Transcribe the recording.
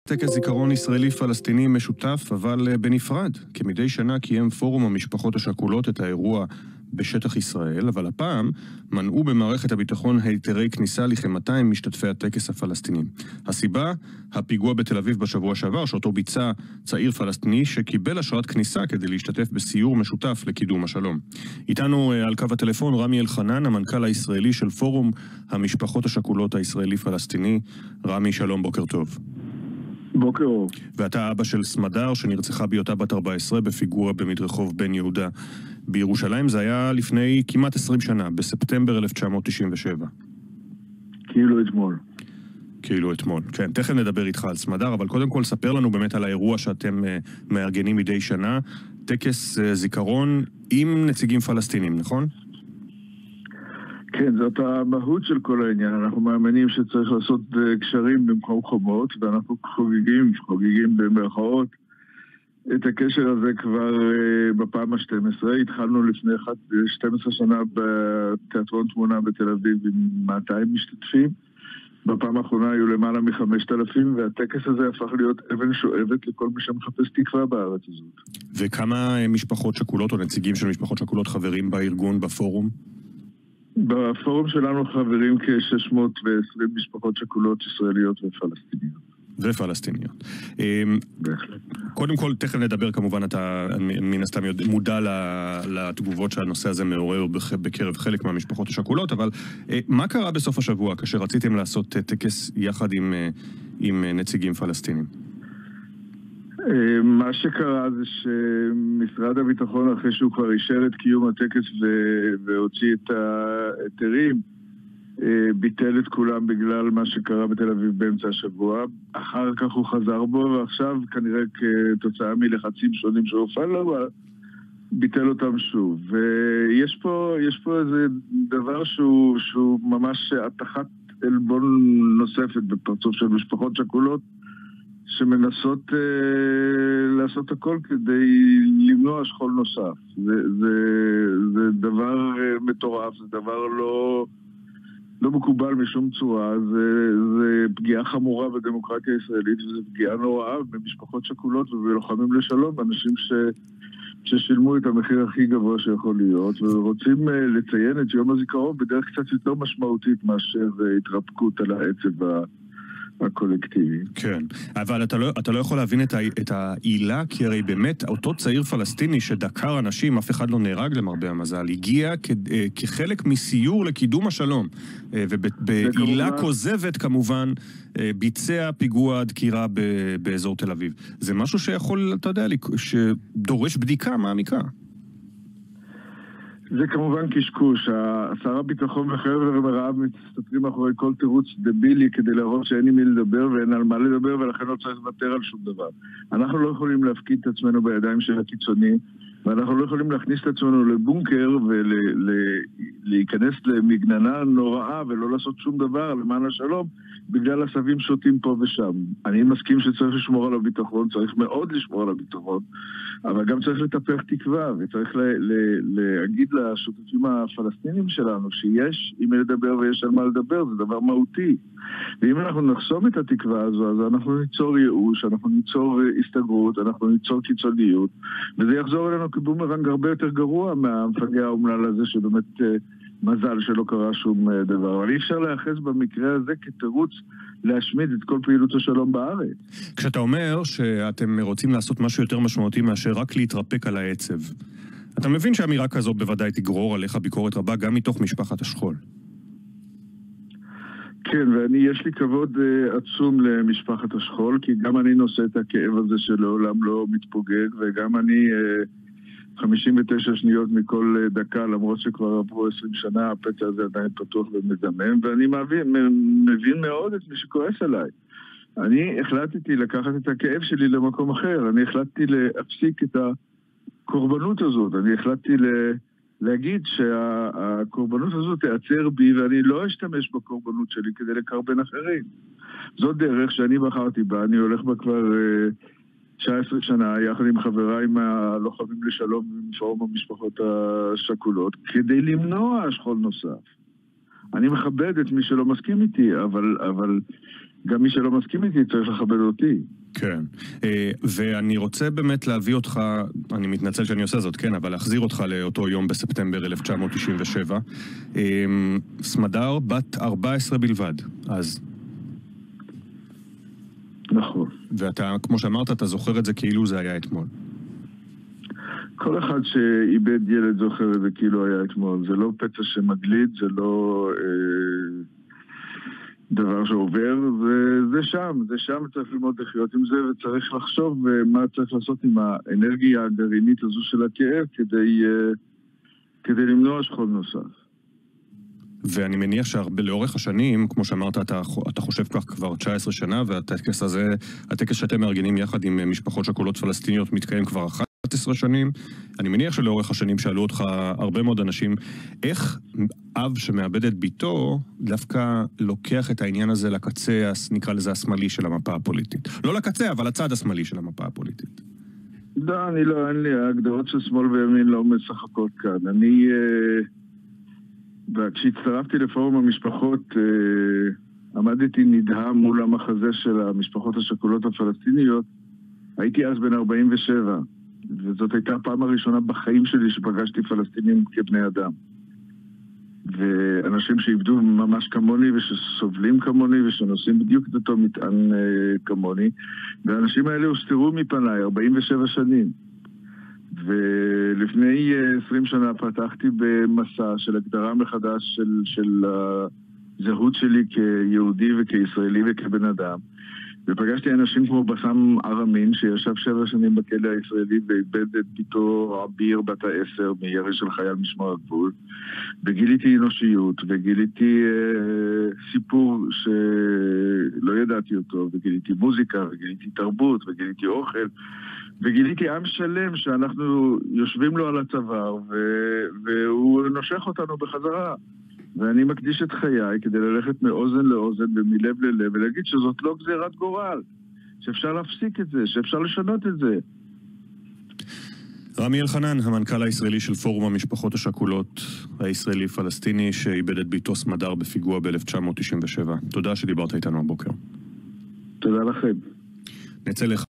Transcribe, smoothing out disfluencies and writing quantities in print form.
טקס זיכרון ישראלי-פלסטיני משותף, אבל בנפרד. כמדי שנה קיים פורום המשפחות השכולות את האירוע בשטח ישראל, אבל הפעם מנעו במערכת הביטחון היתרי כניסה לכ-200 משתתפי הטקס הפלסטינים. הסיבה? הפיגוע בתל אביב בשבוע שעבר, שאותו ביצע צעיר פלסטיני שקיבל אשרת כניסה כדי להשתתף בסיור משותף לקידום השלום. איתנו על קו הטלפון רמי אלחנן, המנכ"ל הישראלי של פורום המשפחות השכולות הישראלי-פלסטיני. רמי, שלום, בוקר טוב. בוקר אור. ואתה אבא של סמדר שנרצחה בהיותה בת 14 בפיגוע במדרחוב בן יהודה בירושלים. זה היה לפני כמעט 20 שנה, בספטמבר 1997. כאילו אתמול. כאילו אתמול, כן. תכף נדבר איתך על סמדר, אבל קודם כל ספר לנו באמת על האירוע שאתם מארגנים מדי שנה, טקס זיכרון עם נציגים פלסטינים, נכון? כן, זאת המהות של כל העניין. אנחנו מאמינים שצריך לעשות קשרים במקום חומות, ואנחנו חוגגים במרכאות את הקשר הזה כבר בפעם ה-12. התחלנו לפני 12 שנה בתיאטרון תמונה בתל אביב עם 200 משתתפים. בפעם האחרונה היו למעלה מ-5,000, והטקס הזה הפך להיות אבן שואבת לכל מי שמחפש תקווה בארץ הזאת. וכמה משפחות שכולות או נציגים של משפחות שכולות חברים בארגון, בפורום? בפורום שלנו חברים כ-620 משפחות שכולות ישראליות ופלסטיניות. בהחלט. קודם כל, תכף נדבר, כמובן, אתה מן הסתם מודע לתגובות שהנושא הזה מעורר בקרב חלק מהמשפחות השכולות, אבל מה קרה בסוף השבוע כאשר רציתם לעשות טקס יחד עם נציגים פלסטינים? מה שקרה זה שמשרד הביטחון, אחרי שהוא כבר אישר את קיום הטקס והוציא את ההיתרים, ביטל את כולם בגלל מה שקרה בתל אביב באמצע השבוע. אחר כך הוא חזר בו, ועכשיו כנראה כתוצאה מלחצים שונים שהופעל לו, ביטל אותם שוב. ויש פה איזה דבר שהוא ממש התחת עלבון נוספת בפרצוף של משפחות שכולות, שמנסות לעשות הכל כדי למנוע שכול נוסף. זה דבר מטורף, זה דבר לא מקובל משום צורה, זה פגיעה חמורה בדמוקרטיה הישראלית, וזה פגיעה נוראה במשפחות שכולות ובלוחמים לשלום, אנשים ששילמו את המחיר הכי גבוה שיכול להיות, ורוצים לציין את יום הזיכרון בדרך קצת יותר משמעותית מאשר התרפקות על העצב הקולקטיבי. כן, אבל אתה לא יכול להבין את העילה, כי הרי באמת אותו צעיר פלסטיני שדקר אנשים, אף אחד לא נהרג למרבה המזל, הגיע כחלק מסיור לקידום השלום, ובעילה כוזבת כמובן ביצע פיגוע דקירה באזור תל אביב. זה משהו שיכול, אתה יודע, שדורש בדיקה מעמיקה. זה כמובן קשקוש. שר הביטחון וחבר מרעב מסתתרים אחורי כל תירוץ דבילי כדי להראות שאין עם מי לדבר ואין על מה לדבר, ולכן לא צריך לוותר על שום דבר. אנחנו לא יכולים להפקיד את עצמנו בידיים של הקיצוני, ואנחנו לא יכולים להכניס את עצמנו לבונקר ולהיכנס למגננה נוראה ולא לעשות שום דבר למען השלום בגלל עשבים שוטים פה ושם. אני מסכים שצריך לשמור על הביטחון, צריך מאוד לשמור על הביטחון, אבל גם צריך לטפח תקווה, וצריך להגיד לשותפים הפלסטינים שלנו שיש עם מי לדבר ויש על מה לדבר, זה דבר מהותי. ואם אנחנו נחסום את התקווה הזו, אז אנחנו ניצור ייאוש, אנחנו ניצור הסתגרות, אנחנו ניצור קיצוניות, וזה יחזור אלינו כבומרנג הרבה יותר גרוע מהמפגע האומלל הזה, שבאמת מזל שלא קרה שום דבר. אבל אי אפשר להיאחז במקרה הזה כתירוץ להשמיד את כל פעילות השלום בארץ. כשאתה אומר שאתם רוצים לעשות משהו יותר משמעותי מאשר רק להתרפק על העצב, אתה מבין שהאמירה כזו בוודאי תגרור עליך ביקורת רבה גם מתוך משפחת השכול. כן, יש לי כבוד עצום למשפחת השכול, כי גם אני נושא את הכאב הזה שלעולם לא מתפוגג, וגם אני 59 שניות מכל דקה, למרות שכבר עברו 20 שנה, הפצע הזה עדיין פתוח ומדמם, ואני מבין מאוד את מי שכועס עליי. אני החלטתי לקחת את הכאב שלי למקום אחר, אני החלטתי להפסיק את הקורבנות הזאת, אני החלטתי להגיד שהקורבנות הזאת תיעצר בי, ואני לא אשתמש בקורבנות שלי כדי לקרבן אחרים. זאת דרך שאני בחרתי בה, אני הולך בה כבר 19 שנה, יחד עם חבריי מהלוחמים לשלום ומפורום המשפחות השכולות, כדי למנוע שכול נוסף. אני מכבד את מי שלא מסכים איתי, אבל גם מי שלא מסכים איתי צריך לכבד אותי. כן, ואני רוצה באמת להביא אותך, אני מתנצל שאני עושה זאת, כן, אבל להחזיר אותך לאותו יום בספטמבר 1997. סמדר בת 14 בלבד, אז. נכון. ואתה, כמו שאמרת, אתה זוכר את זה כאילו זה היה אתמול. כל אחד שאיבד ילד זוכר את זה כאילו היה אתמול. זה לא פצע שמגליד, זה לא דבר שעובר, זה שם צריך ללמוד לחיות עם זה, וצריך לחשוב מה צריך לעשות עם האנרגיה הגרעינית הזו של הכאב כדי למנוע שכול נוסף. ואני מניח שלאורך השנים, כמו שאמרת, אתה חושב כך כבר 19 שנה, והטקס הזה, הטקס שאתם מארגנים יחד עם משפחות שכולות פלסטיניות מתקיים כבר 11 שנים. אני מניח שלאורך השנים שאלו אותך הרבה מאוד אנשים, איך אב שמאבד את ביתו דווקא לוקח את העניין הזה לקצה, נקרא לזה השמאלי של המפה הפוליטית. לא לקצה, אבל הצד השמאלי של המפה הפוליטית. לא, אין לי, ההגדרות של שמאל וימין לא משחקות כאן. כשהצטרפתי לפורום המשפחות, עמדתי נדהם מול המחזה של המשפחות השכולות הפלסטיניות. הייתי אז בן 47, וזאת הייתה הפעם הראשונה בחיים שלי שפגשתי פלסטינים כבני אדם. ואנשים שאיבדו ממש כמוני ושסובלים כמוני ושנושאים בדיוק את אותו מטען כמוני, והאנשים האלה הוסתרו מפניי 47 שנים. ולפני 20 שנה פתחתי במסע של הגדרה מחדש של הזהות שלי כיהודי וכישראלי וכבן אדם. ופגשתי אנשים כמו בסם ארמין שישב 7 שנים בכלא הישראלי ואיבד את ביתו עביר בת 10 מירי של חייל משמר הגבול. וגיליתי אנושיות וגיליתי סיפור שלא ידעתי אותו, וגיליתי מוזיקה וגיליתי תרבות וגיליתי אוכל. וגיליתי עם שלם שאנחנו יושבים לו על הצוואר והוא נושך אותנו בחזרה. ואני מקדיש את חיי כדי ללכת מאוזן לאוזן ומלב ללב ולהגיד שזאת לא גזירת גורל, שאפשר להפסיק את זה, שאפשר לשנות את זה. רמי אלחנן, המנכ"ל הישראלי של פורום המשפחות השכולות הישראלי-פלסטיני שאיבד את ביתו סמדר בפיגוע ב-1997. תודה שדיברת איתנו הבוקר. תודה לכם. נצא לך